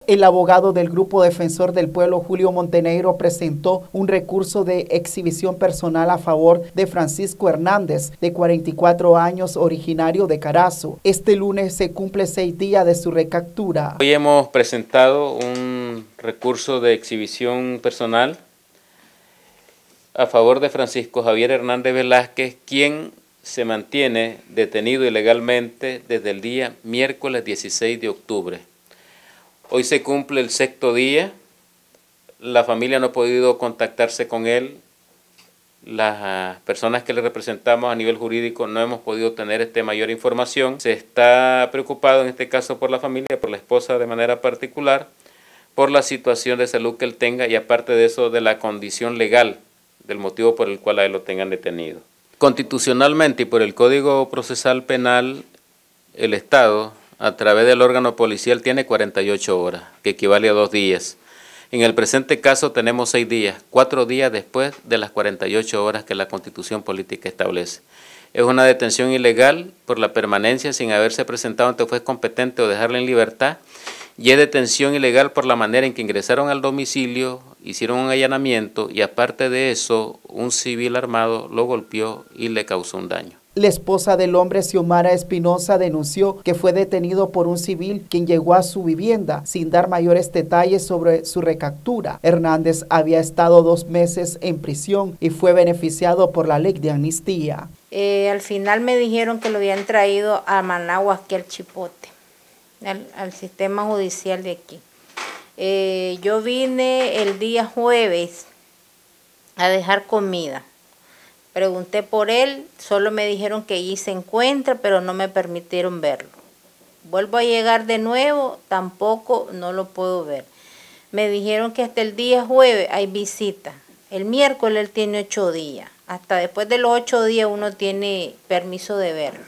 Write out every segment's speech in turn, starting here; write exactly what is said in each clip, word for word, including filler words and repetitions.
El abogado del Grupo Defensor del Pueblo, Julio Montenegro, presentó un recurso de exhibición personal a favor de Francisco Hernández, de cuarenta y cuatro años, originario de Carazo. Este lunes se cumple seis días de su recaptura. Hoy hemos presentado un recurso de exhibición personal a favor de Francisco Javier Hernández Velázquez, quien se mantiene detenido ilegalmente desde el día miércoles dieciséis de octubre. Hoy se cumple el sexto día, la familia no ha podido contactarse con él, las personas que le representamos a nivel jurídico no hemos podido tener este mayor información. Se está preocupado en este caso por la familia, por la esposa de manera particular, por la situación de salud que él tenga y aparte de eso de la condición legal, del motivo por el cual a él lo tengan detenido. Constitucionalmente y por el Código Procesal Penal, el Estado, a través del órgano policial, tiene cuarenta y ocho horas, que equivale a dos días. En el presente caso tenemos seis días, cuatro días después de las cuarenta y ocho horas que la Constitución Política establece. Es una detención ilegal por la permanencia sin haberse presentado ante juez competente o dejarla en libertad, y es detención ilegal por la manera en que ingresaron al domicilio, hicieron un allanamiento y aparte de eso, un civil armado lo golpeó y le causó un daño. La esposa del hombre, Xiomara Espinosa, denunció que fue detenido por un civil quien llegó a su vivienda sin dar mayores detalles sobre su recaptura. Hernández había estado dos meses en prisión y fue beneficiado por la ley de amnistía. Eh, al final me dijeron que lo habían traído a Managua, aquí al Chipote, al, al sistema judicial de aquí. Eh, yo vine el día jueves a dejar comida. Pregunté por él, solo me dijeron que allí se encuentra, pero no me permitieron verlo. Vuelvo a llegar de nuevo, tampoco no lo puedo ver. Me dijeron que hasta el día jueves hay visita. El miércoles él tiene ocho días. Hasta después de los ocho días uno tiene permiso de verlo.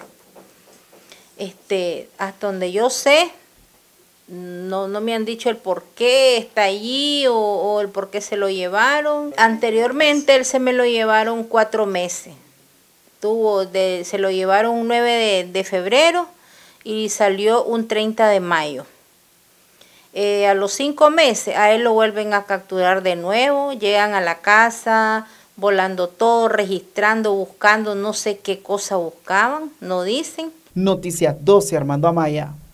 Este, hasta donde yo sé, no, no me han dicho el por qué está allí o, o el por qué se lo llevaron. Anteriormente él se me lo llevaron cuatro meses. Tuvo de, se lo llevaron un nueve de, de febrero y salió un treinta de mayo. Eh, a los cinco meses a él lo vuelven a capturar de nuevo, llegan a la casa, volando todo, registrando, buscando, no sé qué cosa buscaban, no dicen. Noticias doce, Armando Amaya.